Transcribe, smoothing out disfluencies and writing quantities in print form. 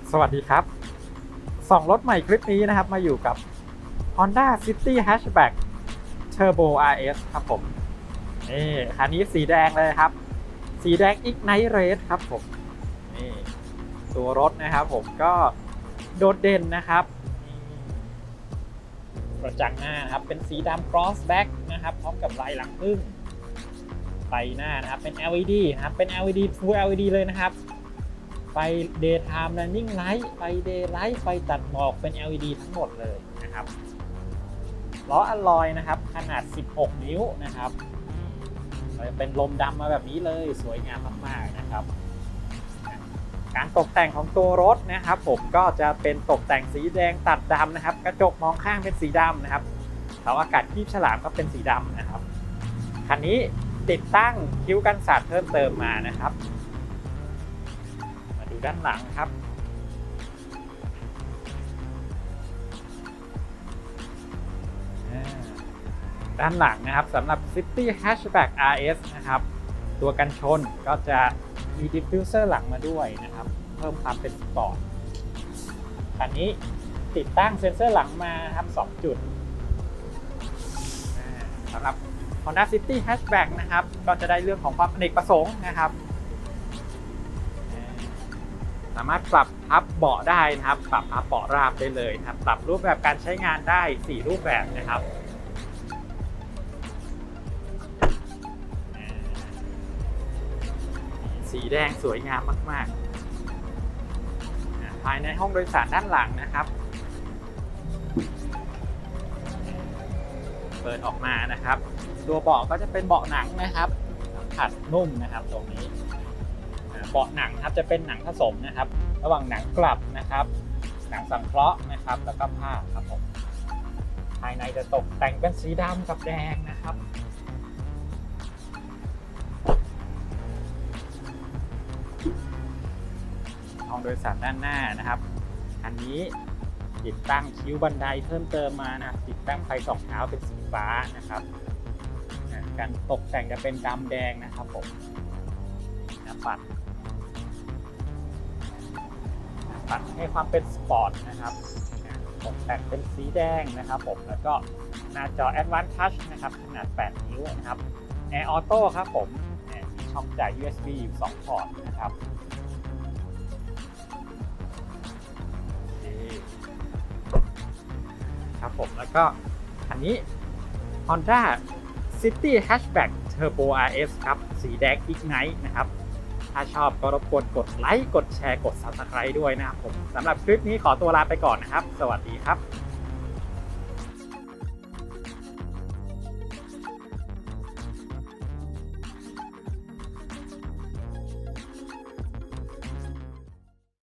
สวัสดีครับส่องรถใหม่คลิปนี้นะครับมาอยู่กับ Honda City Hatchback Turbo RS ครับผมนี่คันนี้สีแดงเลยครับสีแดง Ignite Red ครับผมนี่ตัวรถนะครับผมก็โดดเด่นนะครับกระจังหน้านะครับเป็นสีดำ Cross Back นะครับพร้อมกับลายหลังพึ่งไฟหน้านะครับเป็น LED นะครับเป็น LED Full LED เลยนะครับไฟ Daytime Running Light ไฟ Daylight ไฟตัดหมอกเป็น LED ทั้งหมดเลยนะครับล้ออลลอยนะครับขนาด16นิ้วนะครับเป็นลมดำมาแบบนี้เลยสวยงามมากๆนะครับการตกแต่งของตัวรถนะครับผมก็จะเป็นตกแต่งสีแดงตัดดำนะครับกระจกมองข้างเป็นสีดำนะครับเสาอากาศครีบฉลามก็เป็นสีดำนะครับคันนี้ติดตั้งคิ้วกันสาดเพิ่มเติมมานะครับมาดูด้านหลังครับด้านหลังนะครับสำหรับ City Hatchback RS นะครับตัวกันชนก็จะมีดิฟฟิวเซอร์หลังมาด้วยนะครับเพิ่มความเป็นสปอร์ตคันนี้ติดตั้งเซ็นเซอร์หลังมาครับ2จุดสำหรับ Honda City Hatchback นะครับก็จะได้เรื่องของความอเนกประสงค์นะครับสามารถปรับพับเบาะได้นะครับปรับพับเบาะราบได้เลยนะครับปรับรูปแบบการใช้งานได้4รูปแบบนะครับสีแดงสวยงามมากๆภายในห้องโดยสารด้านหลังนะครับเปิดออกมานะครับตัวเบาะก็จะเป็นเบาะหนังนะครับสัมผัสนุ่มนะครับตรงนี้เบาะหนังครับจะเป็นหนังผสมนะครับระหว่างหนังกลับนะครับหนังสังเคราะห์นะครับแล้วก็ผ้าครับผมภายในจะตกแต่งเป็นสีดำกับแดงนะครับห้องโดยสารด้านหน้านะครับอันนี้ติดตั้งคิ้วบันไดเพิ่มเติมมานะติดตั้งไฟส่องเท้าเป็นสีฟ้านะครับการตกแต่งจะเป็นดำแดงนะครับผมปัดให้ความเป็นสปอร์ตนะครับตกแต่งเป็นสีแดงนะครับผมแล้วก็หน้าจอ Advanced Touch นะครับขนาด8นิ้วนะครับ Air Auto ครับผมมีช่องจ่าย USB อยู่2พอร์ตนะครับครับผมแล้วก็อันนี้ Honda City Hatchback Turbo RS ครับสีแดง Ignite นะครับถ้าชอบก็รบกวนกดไลค์กดแชร์กด Subscribe ด้วยนะครับผมสำหรับคลิปนี้ขอตัวลาไปก่อนนะครับสวัสดีครับ